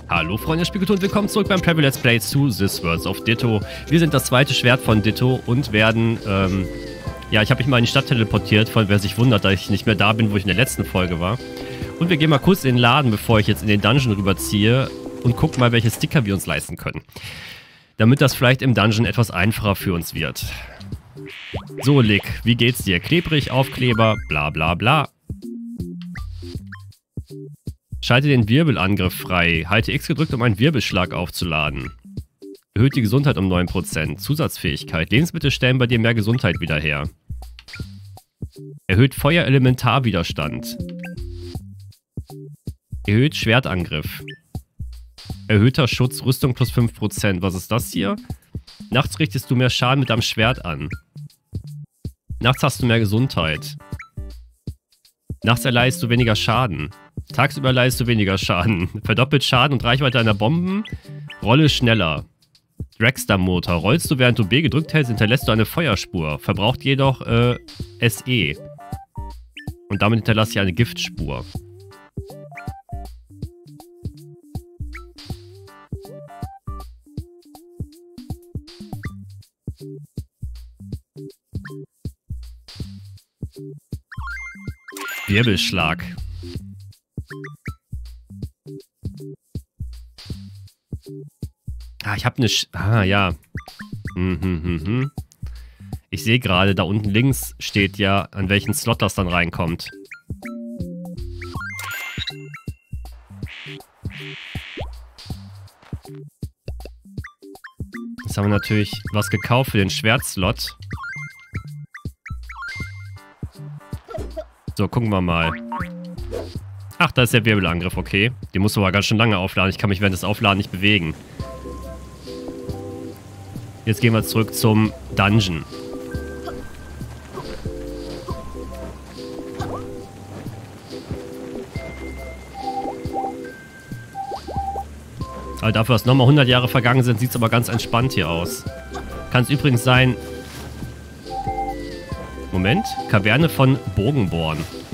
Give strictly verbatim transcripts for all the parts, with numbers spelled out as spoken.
Hallo Freunde der Spielkultur und willkommen zurück beim Travel Let's Play zu This Worlds of Ditto. Wir sind das zweite Schwert von Ditto und werden, ähm, ja, ich habe mich mal in die Stadt teleportiert, von wer sich wundert, dass ich nicht mehr da bin, wo ich in der letzten Folge war. Und wir gehen mal kurz in den Laden, bevor ich jetzt in den Dungeon rüberziehe und gucken mal, welche Sticker wir uns leisten können. Damit das vielleicht im Dungeon etwas einfacher für uns wird. So, Lick, wie geht's dir? Klebrig, Aufkleber, bla bla bla. Schalte den Wirbelangriff frei. Halte X gedrückt, um einen Wirbelschlag aufzuladen. Erhöht die Gesundheit um neun Prozent. Zusatzfähigkeit. Lebensmittel stellen bei dir mehr Gesundheit wieder her. Erhöht Feuerelementarwiderstand. Erhöht Schwertangriff. Erhöhter Schutz, Rüstung plus fünf Prozent. Was ist das hier? Nachts richtest du mehr Schaden mit deinem Schwert an. Nachts hast du mehr Gesundheit. Nachts erleidest du weniger Schaden. Tagsüber leistest du weniger Schaden. Verdoppelt Schaden und Reichweite einer Bomben. Rolle schneller. Dragster-Motor. Rollst du, während du B gedrückt hältst, hinterlässt du eine Feuerspur. Verbraucht jedoch äh, S E. Und damit hinterlasse ich eine Giftspur. Wirbelschlag. Ah, ich habe eine... Sch ah, ja. Hm, hm, hm, hm. Ich sehe gerade, da unten links steht ja, an welchen Slot das dann reinkommt. Jetzt haben wir natürlich was gekauft für den Schwertslot. So, gucken wir mal. Ach, da ist der Wirbelangriff, okay. Den musst du aber ganz schön lange aufladen. Ich kann mich während des Aufladen nicht bewegen. Jetzt gehen wir zurück zum Dungeon. Aber dafür, dass nochmal hundert Jahre vergangen sind, sieht es aber ganz entspannt hier aus. Kann es übrigens sein... Moment. Kaverne von Bogenborn.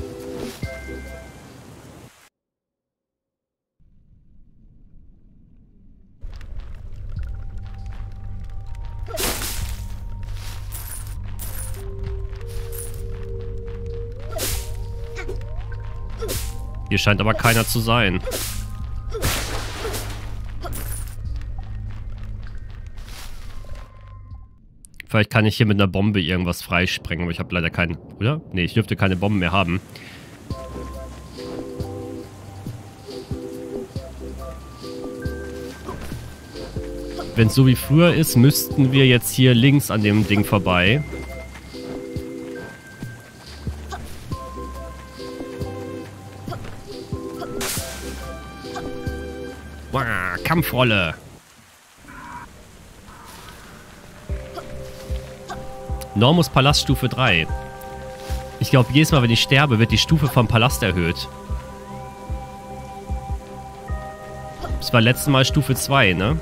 Hier scheint aber keiner zu sein. Vielleicht kann ich hier mit einer Bombe irgendwas freisprengen, aber ich habe leider keinen... Oder? Ne, ich dürfte keine Bomben mehr haben. Wenn es so wie früher ist, müssten wir jetzt hier links an dem Ding vorbei. Wow, Kampfrolle. Normus Palast Stufe drei. Ich glaube, jedes Mal, wenn ich sterbe, wird die Stufe vom Palast erhöht. Das war letztes Mal Stufe zwei, ne?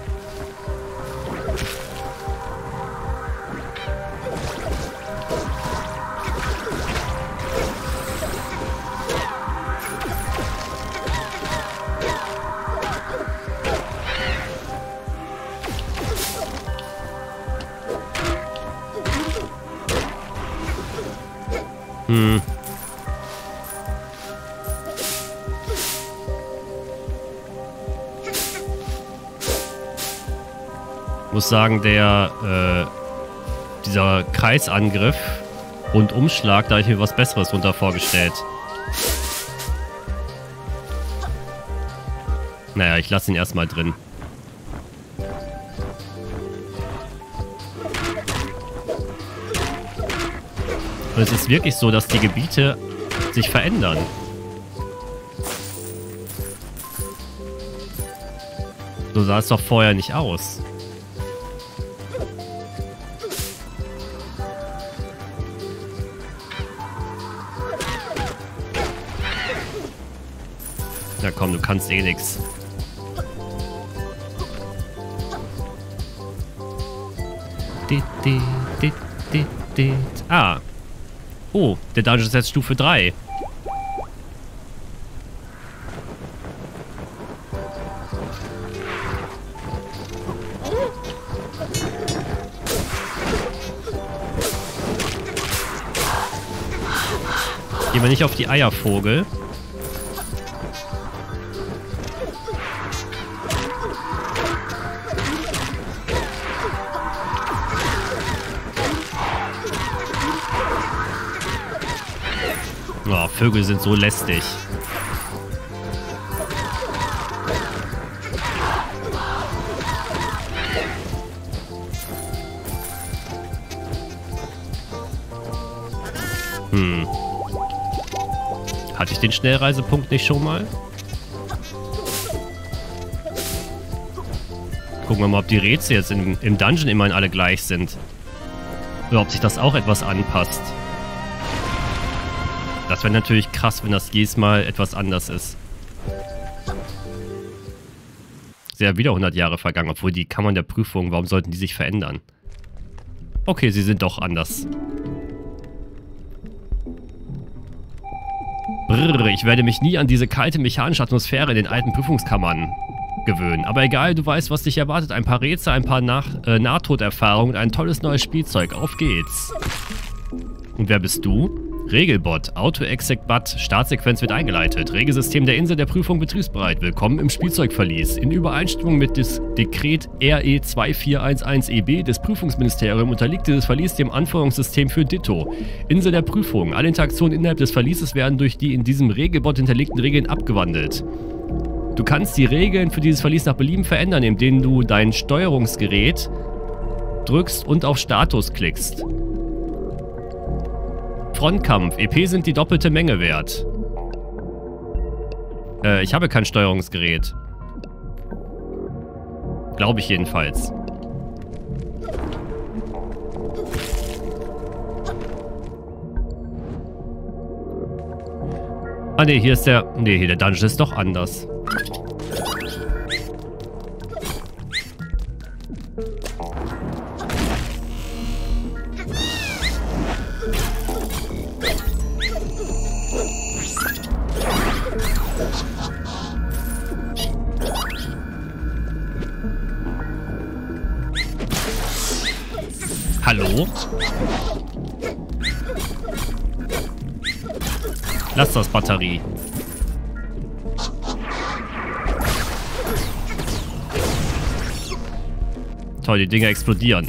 Hm. Muss sagen, der äh, dieser Kreisangriff und Umschlag, da habe ich mir was Besseres runter vorgestellt. Naja, ich lasse ihn erstmal drin. Und es ist wirklich so, dass die Gebiete sich verändern. So sah es doch vorher nicht aus. Na komm, du kannst eh nix. Ah. Oh, der Dungeon ist jetzt Stufe drei. mir nicht auf die Eier, Vogel. Oh, Vögel sind so lästig. Hm. Hatte ich den Schnellreisepunkt nicht schon mal? Gucken wir mal, ob die Rätsel jetzt im, im Dungeon immerhin alle gleich sind. Oder ob sich das auch etwas anpasst. Das wäre natürlich krass, wenn das jedes Mal etwas anders ist. Sind ja wieder hundert Jahre vergangen, obwohl die Kammern der Prüfung, warum sollten die sich verändern? Okay, sie sind doch anders. Brrr, ich werde mich nie an diese kalte mechanische Atmosphäre in den alten Prüfungskammern gewöhnen. Aber egal, du weißt, was dich erwartet. Ein paar Rätsel, ein paar Nach äh, Nahtoderfahrungen und ein tolles neues Spielzeug. Auf geht's. Und wer bist du? Regelbot, Auto-Exec-Bat, Startsequenz wird eingeleitet. Regelsystem der Insel der Prüfung betriebsbereit. Willkommen im Spielzeugverlies. In Übereinstimmung mit des Dekret R E zwei vier eins eins E B des Prüfungsministeriums unterliegt dieses Verlies dem Anforderungssystem für Ditto. Insel der Prüfung. Alle Interaktionen innerhalb des Verlieses werden durch die in diesem Regelbot hinterlegten Regeln abgewandelt. Du kannst die Regeln für dieses Verlies nach Belieben verändern, indem du dein Steuerungsgerät drückst und auf Status klickst. Frontkampf. E P sind die doppelte Menge wert. Äh, ich habe kein Steuerungsgerät. Glaube ich jedenfalls. Ah ne, hier ist der... Ne, hier der Dungeon ist doch anders. Hallo? Lass das, Batterie. Toll, die Dinger explodieren.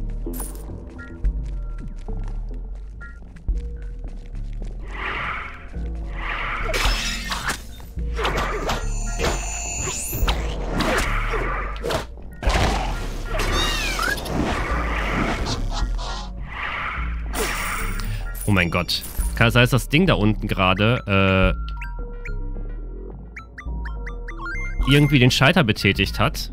Oh mein Gott. Kann es sein, dass das Ding da unten gerade äh, irgendwie den Schalter betätigt hat?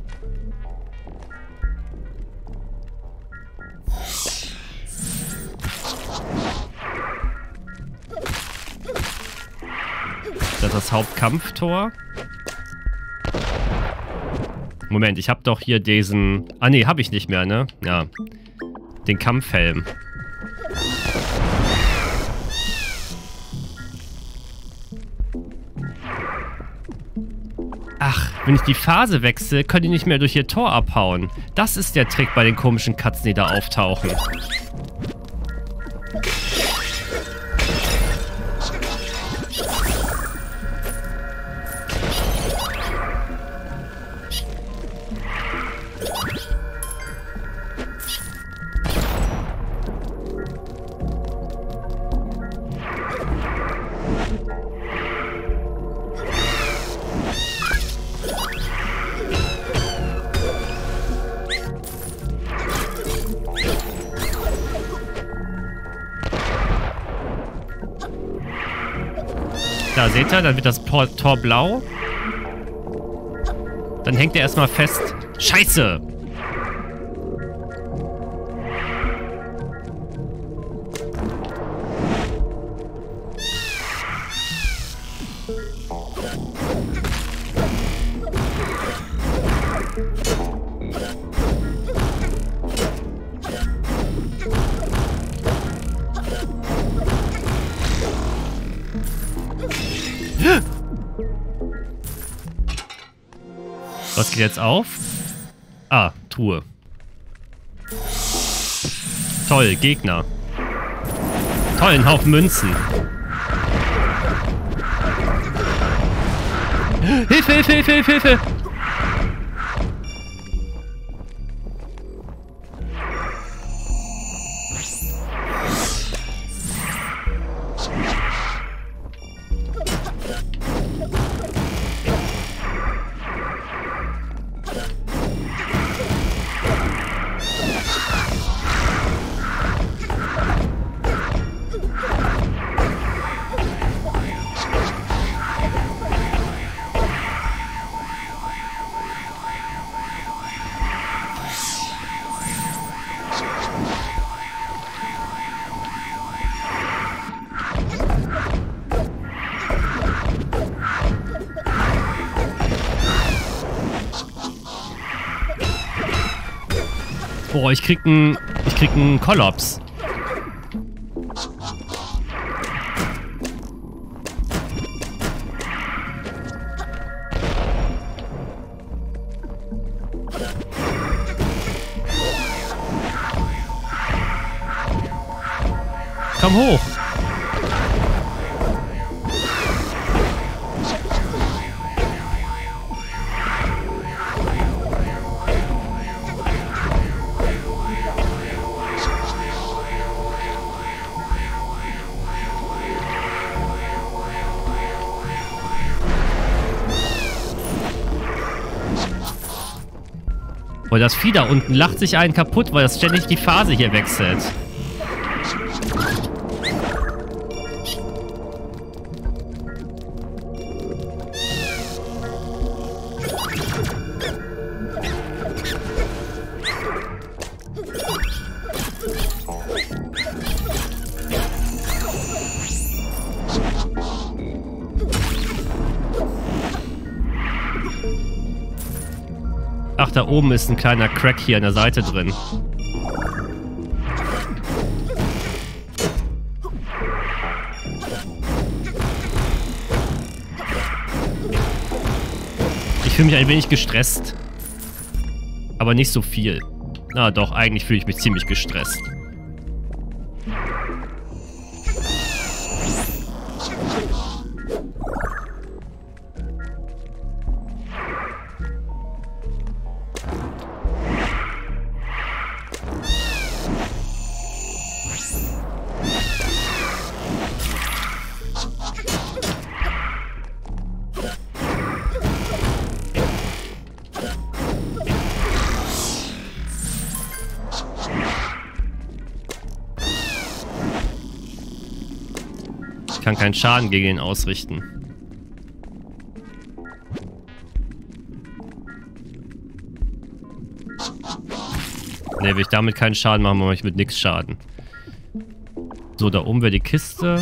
Das ist das Hauptkampftor. Moment, ich habe doch hier diesen... Ah nee, habe ich nicht mehr, ne? Ja. Den Kampfhelm. Ach, wenn ich die Phase wechsle, können die nicht mehr durch ihr Tor abhauen. Das ist der Trick bei den komischen Katzen, die da auftauchen. Da seht ihr, dann wird das Tor, Tor blau. Dann hängt er erstmal fest. Scheiße! Was geht jetzt auf? Ah, Truhe. Toll, Gegner. Toll, ein Haufen Münzen. Hilfe, Hilfe, Hilfe, Hilfe, Hilfe! Boah, ich krieg einen, ich krieg einen Kollaps. Komm hoch. Boah, das Vieh da unten lacht sich einen kaputt, weil das ständig die Phase hier wechselt. Ach, da oben ist ein kleiner Crack hier an der Seite drin. Ich fühle mich ein wenig gestresst. Aber nicht so viel. Na doch, eigentlich fühle ich mich ziemlich gestresst. Ich kann keinen Schaden gegen ihn ausrichten. Ne, will ich damit keinen Schaden machen, mache ich mit nix Schaden. So, da oben wäre die Kiste.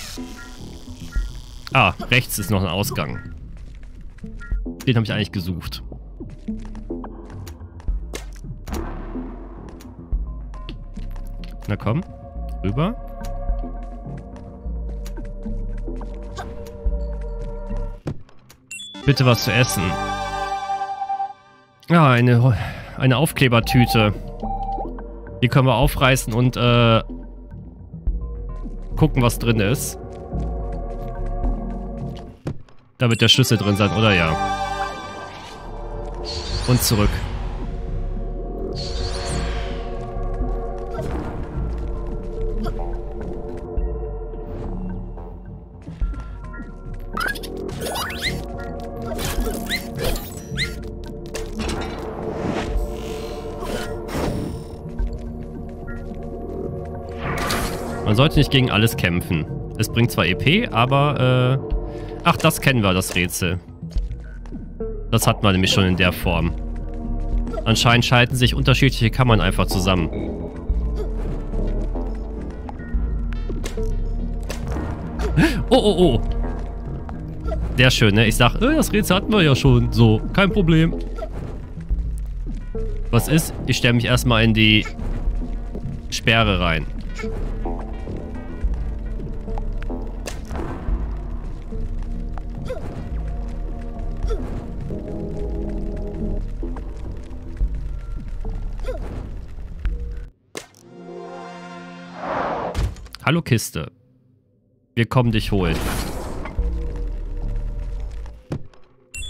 Ah, rechts ist noch ein Ausgang. Den habe ich eigentlich gesucht. Na komm, rüber. Bitte was zu essen. Ja, eine, eine Aufklebertüte. Die können wir aufreißen und äh, gucken, was drin ist. Da wird der Schlüssel drin sein, oder ja? Und zurück. Man sollte nicht gegen alles kämpfen. Es bringt zwar E P, aber... Äh Ach, das kennen wir, das Rätsel. Das hat man nämlich schon in der Form. Anscheinend schalten sich unterschiedliche Kammern einfach zusammen. Oh, oh, oh. Sehr schön, ne? Ich sag, äh, das Rätsel hatten wir ja schon. So, kein Problem. Was ist? Ich stelle mich erstmal in die Sperre rein. Hallo Kiste. Wir kommen dich holen.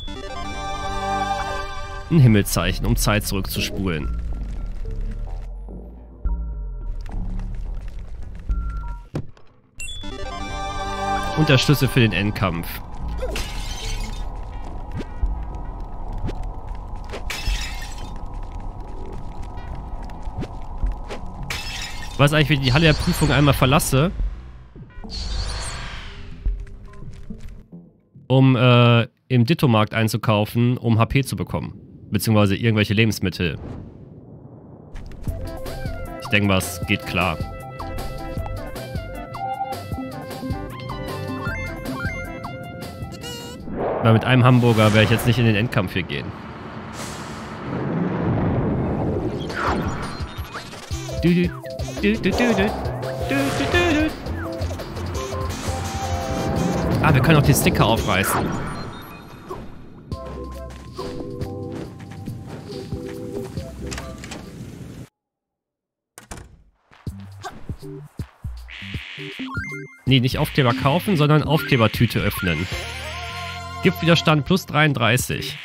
Ein Himmelszeichen, um Zeit zurückzuspulen. Und der Schlüssel für den Endkampf. Ich weiß eigentlich, wie ich die Halle der Prüfung einmal verlasse. Um äh, im Ditto-Markt einzukaufen, um H P zu bekommen. Beziehungsweise irgendwelche Lebensmittel. Ich denke mal, es geht klar. Weil mit einem Hamburger werde ich jetzt nicht in den Endkampf hier gehen. Du, du, du, du, du, du, du, du, du. Ah, wir können auch die Sticker aufreißen. Nee, nicht Aufkleber kaufen, sondern Aufklebertüte öffnen. Giftwiderstand plus dreiunddreißig.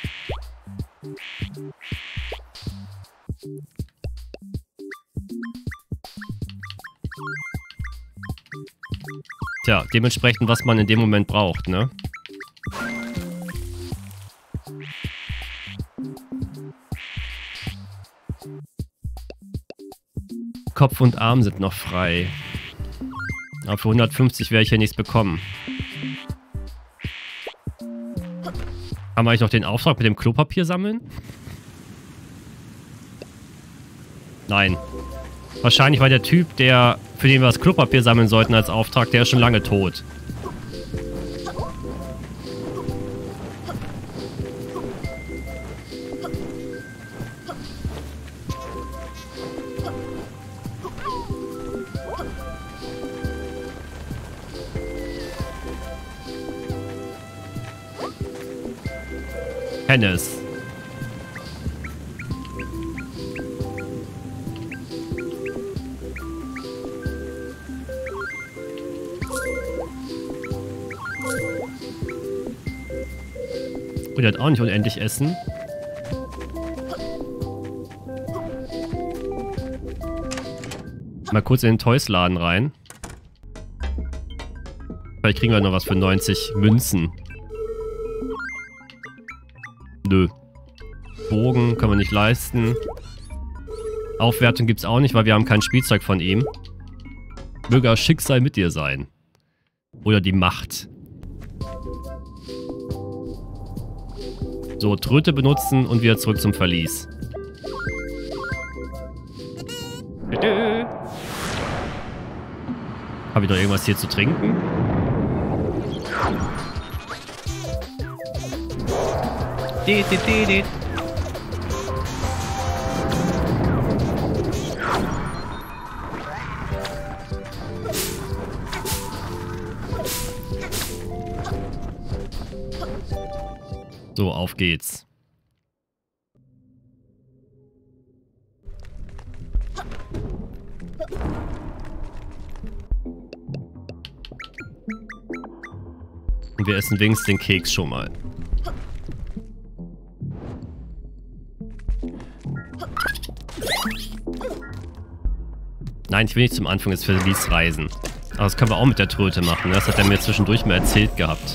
Tja, dementsprechend, was man in dem Moment braucht, ne? Kopf und Arm sind noch frei. Aber für hundertfünfzig werde ich hier nichts bekommen. Haben wir eigentlich noch den Auftrag mit dem Klopapier sammeln? Nein. Wahrscheinlich war der Typ, der, für den wir das Klopapier sammeln sollten als Auftrag, der ist schon lange tot. Hennes. Und er hat auch nicht unendlich Essen. Mal kurz in den Toys-Laden rein. Vielleicht kriegen wir noch was für neunzig Münzen. Nö. Bogen können wir nicht leisten. Aufwertung gibt's auch nicht, weil wir haben kein Spielzeug von ihm. Möge das Schicksal mit dir sein. Oder die Macht. So, Tröte benutzen und wieder zurück zum Verlies. Habe ich noch irgendwas hier zu trinken? So, auf geht's. Und wir essen wenigstens den Keks schon mal. Nein, ich will nicht zum Anfang des Verlies reisen. Aber das können wir auch mit der Tröte machen. Das hat er mir zwischendurch mal erzählt gehabt.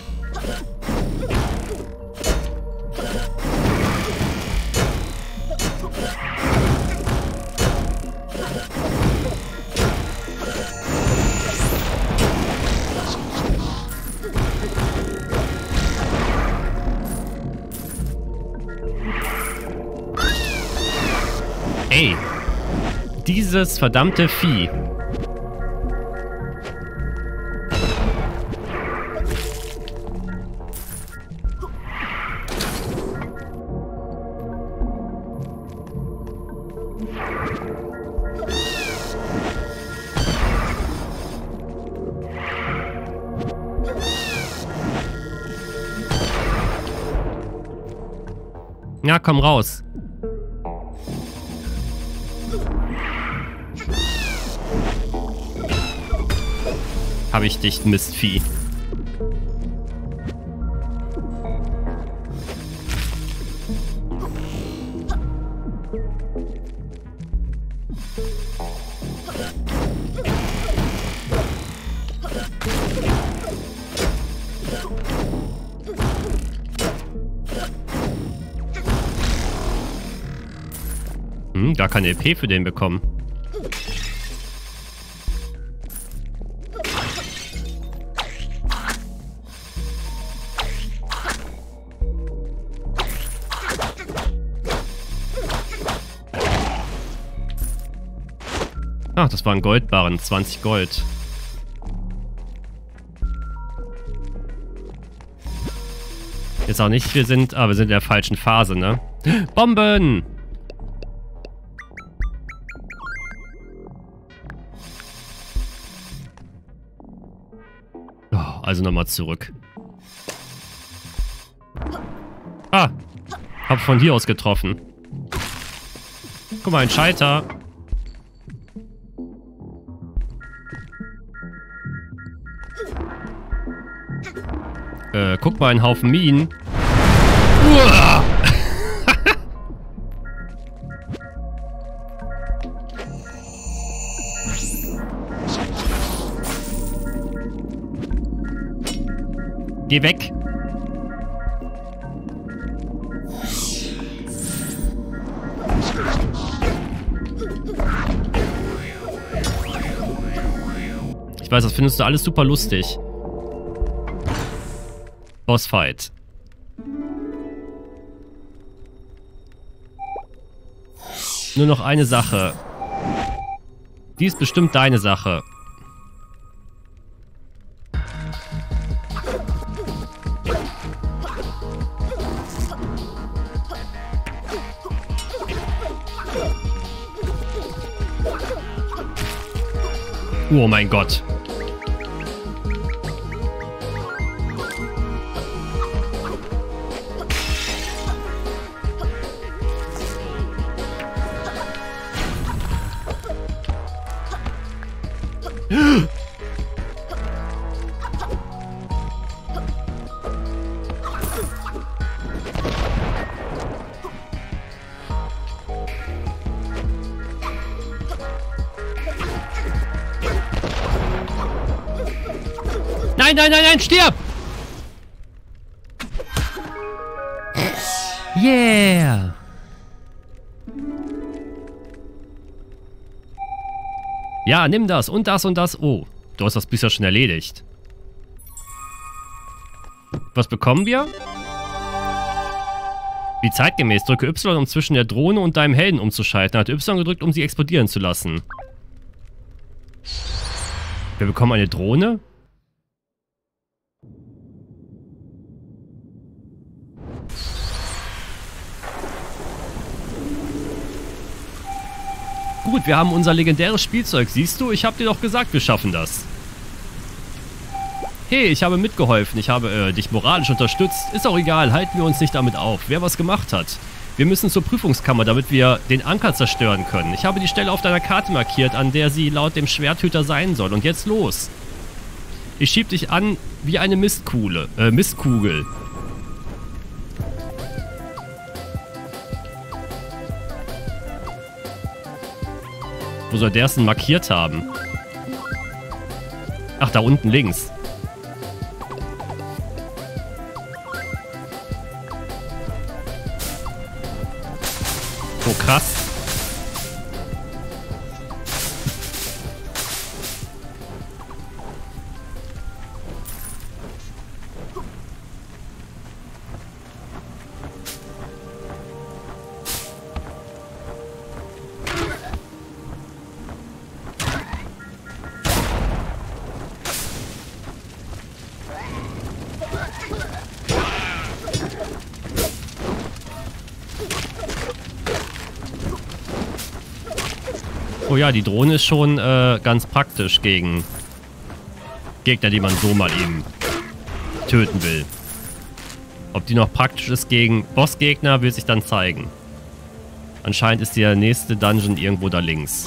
Ey, dieses verdammte Vieh. Ja, komm raus. Habe ich dich, Mistvieh. Hm, gar keine E P für den bekommen. Ach, das war ein Goldbarren. zwanzig Gold. Jetzt auch nicht, wir sind... Ah, wir sind in der falschen Phase, ne? Bomben! Oh, also nochmal zurück. Ah! Hab von hier aus getroffen. Guck mal, ein Scheiter. Äh, guck mal, ein Haufen Minen. Uah! Geh weg. Ich weiß, das findest du alles super lustig. Bossfight. Nur noch eine Sache. Die ist bestimmt deine Sache. Oh mein Gott. Nein, nein, nein, nein, stirb! Yeah! Ja, nimm das und das und das. Oh, du hast das bisher schon erledigt. Was bekommen wir? Wie zeitgemäß. Drücke Y, um zwischen der Drohne und deinem Helden umzuschalten. Hat Y gedrückt, um sie explodieren zu lassen. Wir bekommen eine Drohne? Gut, wir haben unser legendäres Spielzeug. Siehst du, ich habe dir doch gesagt, wir schaffen das. Hey, ich habe mitgeholfen. Ich habe äh, dich moralisch unterstützt. Ist auch egal, halten wir uns nicht damit auf, wer was gemacht hat. Wir müssen zur Prüfungskammer, damit wir den Anker zerstören können. Ich habe die Stelle auf deiner Karte markiert, an der sie laut dem Schwerthüter sein soll. Und jetzt los. Ich schieb dich an wie eine Mistkugel. Äh, Mistkugel. Wo soll der es denn markiert haben? Ach, da unten links. Oh, krass. Oh ja, die Drohne ist schon äh, ganz praktisch gegen Gegner, die man so mal eben töten will. Ob die noch praktisch ist gegen Bossgegner, will sich dann zeigen. Anscheinend ist der nächste Dungeon irgendwo da links.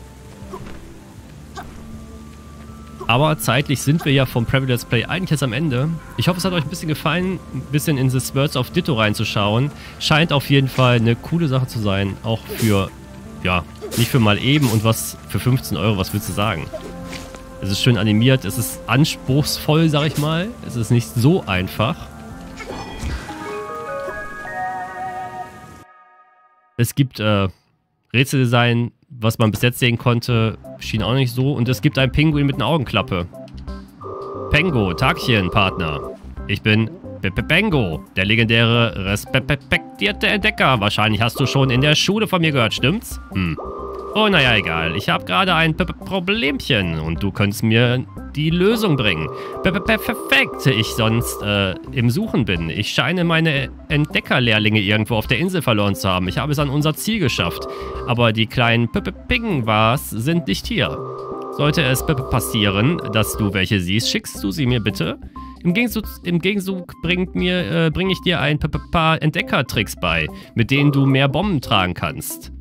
Aber zeitlich sind wir ja vom Preview Let's Play eigentlich jetzt am Ende. Ich hoffe, es hat euch ein bisschen gefallen, ein bisschen in The Words of Ditto reinzuschauen. Scheint auf jeden Fall eine coole Sache zu sein, auch für, ja, nicht für mal eben und was für fünfzehn Euro, was willst du sagen? Es ist schön animiert, es ist anspruchsvoll, sag ich mal. Es ist nicht so einfach. Es gibt äh, Rätseldesign, was man bis jetzt sehen konnte, schien auch nicht so. Und es gibt einen Pinguin mit einer Augenklappe. Pengo, Tagchen, Partner. Ich bin Pengo, der legendäre, respektierte Entdecker. Wahrscheinlich hast du schon in der Schule von mir gehört, stimmt's? Hm. Oh, naja, egal. Ich habe gerade ein P -P Problemchen und du könntest mir die Lösung bringen. P -P Perfekt, ich sonst äh, im Suchen bin. Ich scheine meine Entdeckerlehrlinge irgendwo auf der Insel verloren zu haben. Ich habe es an unser Ziel geschafft. Aber die kleinen P -P Pingwas sind nicht hier. Sollte es P -P passieren, dass du welche siehst, schickst du sie mir bitte. Im Gegenzug, im Gegenzug bringt mir, äh, bringe ich dir ein P -P paar Entdeckertricks bei, mit denen du mehr Bomben tragen kannst.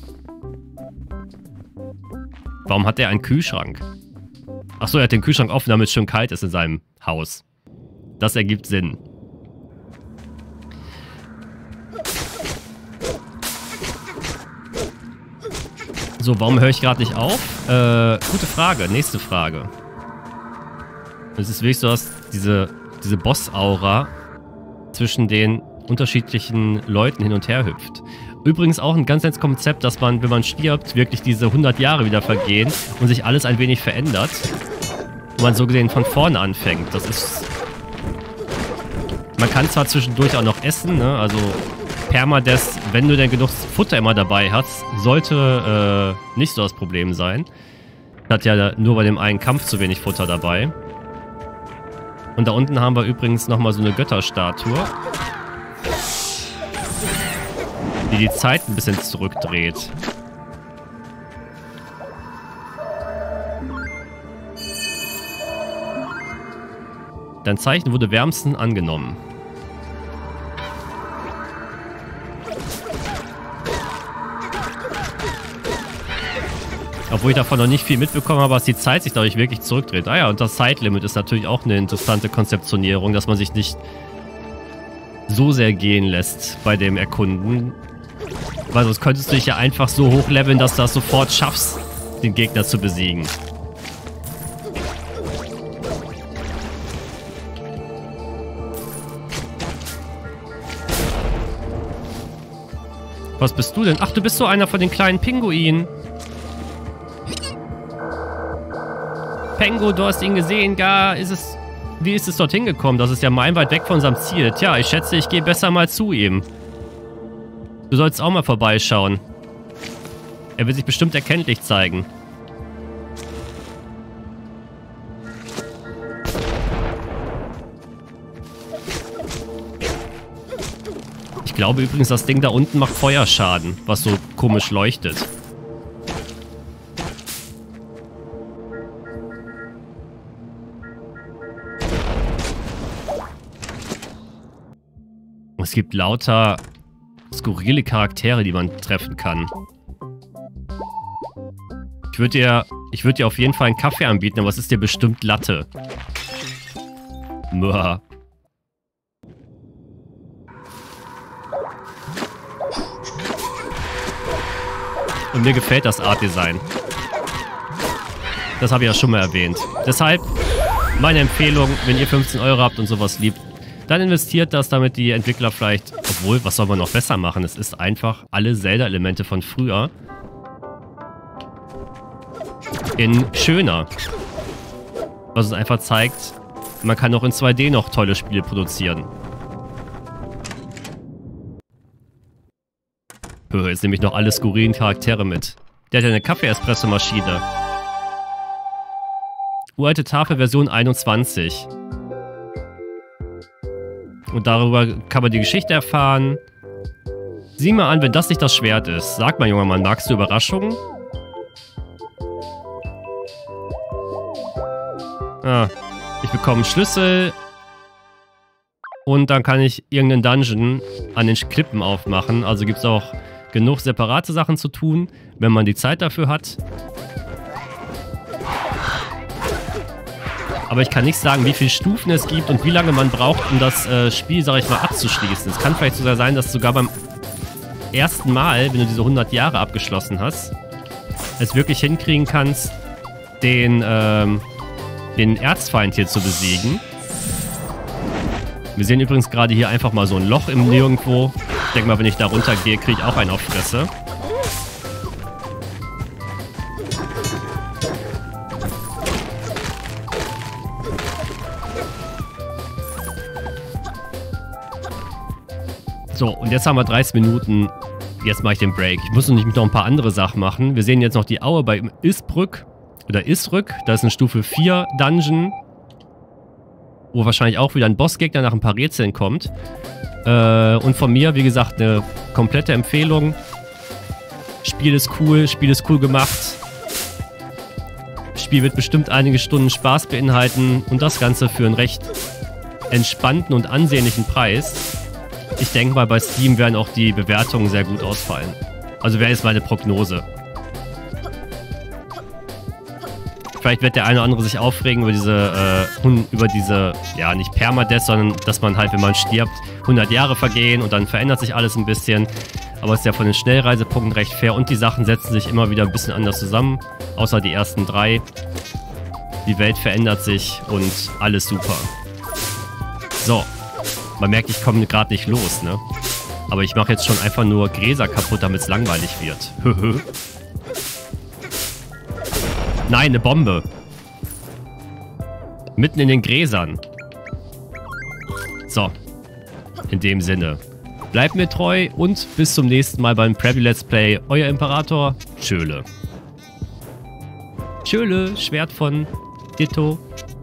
Warum hat er einen Kühlschrank? Achso, er hat den Kühlschrank offen, damit es schon kalt ist in seinem Haus. Das ergibt Sinn. So, warum höre ich gerade nicht auf? Äh, gute Frage. Nächste Frage. Es ist wirklich so, dass diese, diese Boss-Aura zwischen den unterschiedlichen Leuten hin und her hüpft. Übrigens auch ein ganz nettes Konzept, dass man, wenn man stirbt, wirklich diese hundert Jahre wieder vergehen und sich alles ein wenig verändert. Und man so gesehen von vorne anfängt. Das ist... Man kann zwar zwischendurch auch noch essen, ne? Also Permadeath, wenn du denn genug Futter immer dabei hast, sollte äh, nicht so das Problem sein. Hat ja nur bei dem einen Kampf zu wenig Futter dabei. Und da unten haben wir übrigens nochmal so eine Götterstatue, die die Zeit ein bisschen zurückdreht. Dein Zeichen wurde wärmstens angenommen. Obwohl ich davon noch nicht viel mitbekommen habe, dass die Zeit sich dadurch wirklich zurückdreht. Ah ja, und das Zeitlimit ist natürlich auch eine interessante Konzeptionierung, dass man sich nicht so sehr gehen lässt bei dem Erkunden. Weil sonst könntest du dich ja einfach so hochleveln, dass du das sofort schaffst, den Gegner zu besiegen. Was bist du denn? Ach, du bist so einer von den kleinen Pinguinen. Pengo, du hast ihn gesehen, gar ist es... Wie ist es dorthin gekommen? Das ist ja meilenweit weg von unserem Ziel. Tja, ich schätze, ich gehe besser mal zu ihm. Du sollst auch mal vorbeischauen. Er will sich bestimmt erkenntlich zeigen. Ich glaube übrigens, das Ding da unten macht Feuerschaden, was so komisch leuchtet. Es gibt lauter skurrile Charaktere, die man treffen kann. Ich würde dir, ich würde dir auf jeden Fall einen Kaffee anbieten, aber es ist dir bestimmt Latte. Muah. Und mir gefällt das Art-Design. Das habe ich ja schon mal erwähnt. Deshalb meine Empfehlung, wenn ihr fünfzehn Euro habt und sowas liebt, dann investiert das, damit die Entwickler vielleicht... Obwohl, was soll man noch besser machen? Es ist einfach alle Zelda-Elemente von früher in schöner. Was uns einfach zeigt, man kann auch in zwei D noch tolle Spiele produzieren. Hör, jetzt nehme ich noch alle skurrilen Charaktere mit. Der hat ja eine Kaffee-Espresso-Maschine. Uralte Tafel Version einundzwanzig. Und darüber kann man die Geschichte erfahren. Sieh mal an, wenn das nicht das Schwert ist. Sag mal, junger Mann, magst du Überraschungen? Ah, ich bekomme einen Schlüssel. Und dann kann ich irgendeinen Dungeon an den Klippen aufmachen. Also gibt es auch genug separate Sachen zu tun, wenn man die Zeit dafür hat. Aber ich kann nicht sagen, wie viele Stufen es gibt und wie lange man braucht, um das äh, Spiel, sag ich mal, abzuschließen. Es kann vielleicht sogar sein, dass sogar beim ersten Mal, wenn du diese hundert Jahre abgeschlossen hast, es wirklich hinkriegen kannst, den, ähm, den Erzfeind hier zu besiegen. Wir sehen übrigens gerade hier einfach mal so ein Loch im Nirgendwo. Ich denke mal, wenn ich da runtergehe, kriege ich auch einen auf Fresse. So, und jetzt haben wir dreißig Minuten. Jetzt mache ich den Break. Ich muss nämlich noch ein paar andere Sachen machen. Wir sehen jetzt noch die Aue bei Isbrück. Oder Isrück. Da ist ein Stufe vier Dungeon. Wo wahrscheinlich auch wieder ein Bossgegner nach ein paar Rätseln kommt. Äh, und von mir, wie gesagt, eine komplette Empfehlung. Spiel ist cool. Spiel ist cool gemacht. Spiel wird bestimmt einige Stunden Spaß beinhalten. Und das Ganze für einen recht entspannten und ansehnlichen Preis. Ich denke mal, bei Steam werden auch die Bewertungen sehr gut ausfallen. Also wäre jetzt meine Prognose. Vielleicht wird der eine oder andere sich aufregen über diese, äh, über diese, ja, nicht Permadeath, sondern dass man halt, wenn man stirbt, hundert Jahre vergehen und dann verändert sich alles ein bisschen. Aber es ist ja von den Schnellreisepunkten recht fair und die Sachen setzen sich immer wieder ein bisschen anders zusammen. Außer die ersten drei. Die Welt verändert sich und alles super. So. Man merkt, ich komme gerade nicht los, ne? Aber ich mache jetzt schon einfach nur Gräser kaputt, damit es langweilig wird. Nein, eine Bombe. Mitten in den Gräsern. So. In dem Sinne. Bleibt mir treu und bis zum nächsten Mal beim Preview Let's Play. Euer Imperator, Tschöle. Tschöle, Schwert von Ditto.